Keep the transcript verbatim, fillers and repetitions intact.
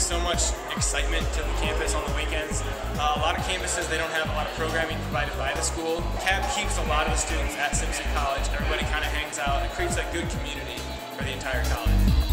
so much excitement to the campus on the weekends. Uh, a lot of campuses, they don't have a lot of programming provided by the school. C A B keeps a lot of the students at Simpson College. Everybody kind of hangs out. It creates a good community for the entire college.